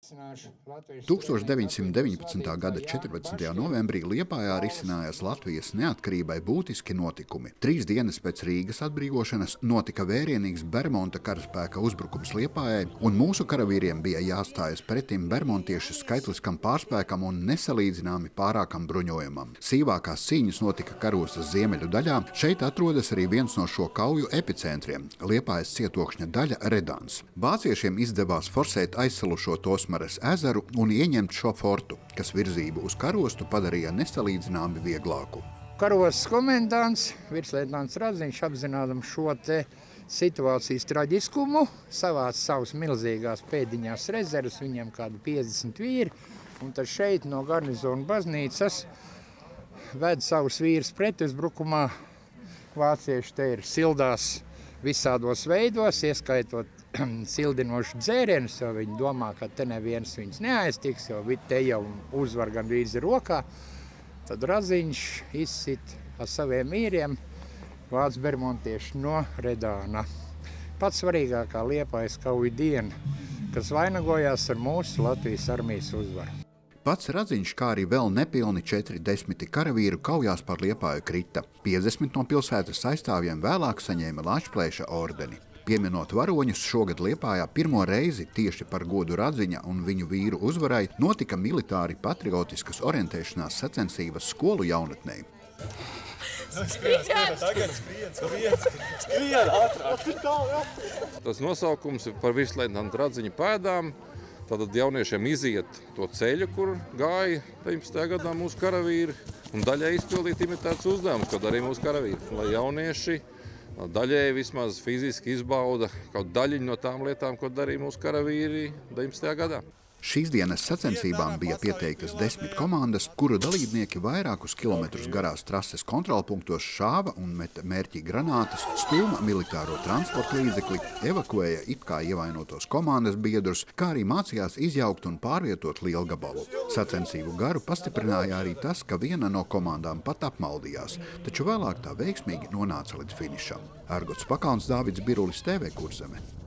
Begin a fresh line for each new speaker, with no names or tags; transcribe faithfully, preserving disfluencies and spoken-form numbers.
tūkstoš deviņsimt deviņpadsmitā gada četrpadsmitajā novembrī Liepājā risinājās Latvijas neatkarībai būtiski notikumi. Trīs dienas pēc Rīgas atbrīvošanas notika vērienīgs Bermonta karaspēka uzbrukums Liepājai, un mūsu karavīriem bija jāstājas pretim bermontiešu skaitliskam pārspēkam un nesalīdzināmi pārākam bruņojumam. Sīvākās cīņas notika karostas ziemeļu daļā. Šeit atrodas arī viens no šo kauju epicentriem – Liepājas cietokšņa daļa Redāns. Vāciešiem izdevās forsēt aizsalušo Tosmares ezeru un ieņemt šo fortu, kas virzību uz karostu padarīja nesalīdzināmi vieglāku.
Karostas komendants, virsleitnants Radziņš, apzinādams šo te situācijas traģiskumu, savāc savus milzīgās pēdiņās rezervas, viņiem kādi piecdesmit vīri, un tad šeit no garnizona baznīcas ved savus vīrus pretuzbrukumā. Vācieši te ir sildās visādos veidos, ieskaitot sildinošu dzērienus, jo viņi domā, ka te neviens viņus neaiztiks, jo te jau uzvar gan vīzi rokā. Tad Raziņš izsit ar saviem mīriem vācu bermontieši no Redāna. Pats svarīgākā Liepājas kauju diena, kas vainagojās ar mūsu Latvijas armijas uzvaru.
Pats Radziņš, kā arī vēl nepilni četri desmiti karavīru kaujās par Liepāju krita. piecdesmit no pilsētas aizstāvjiem vēlāk saņēma Lašplēša ordeni. Pieminot varoņus, šogad Liepājā pirmo reizi tieši par godu Radziņa un viņu vīru uzvarai notika militāri patriotiskas orientēšanās sacensības skolu jaunatnei.
Skrien, skrien, tagad skrien, skrien, skrien, ātrāk.
Tas nosaukums ir par virsleitnanta Radziņa pēdām. Tātad jauniešiem iziet to ceļu, kur gāja deviņpadsmitajā gadā mūsu karavīri, un daļai izpildīt imitēts uzdevums, ko darīja mūsu karavīri. Lai jaunieši daļai vismaz fiziski izbauda kaut daļiņu no tām lietām, ko darīja mūsu karavīri deviņpadsmitajā gadā.
Šīs dienas sacensībām bija pieteiktas desmit komandas, kuru dalībnieki vairākus kilometrus garās trases kontrolpunktos šāva un meta mērķī granātas, stūma militāro transporta līdzekli, evakuēja it kā ievainotos komandas biedrus, kā arī mācījās izjaukt un pārvietot lielgabalu. Sacensību garu pastiprināja arī tas, ka viena no komandām pat apmaldījās, taču vēlāk tā veiksmīgi nonāca līdz finišam. Argots Pakauns, Dāvids Birulis, T V Kurzeme.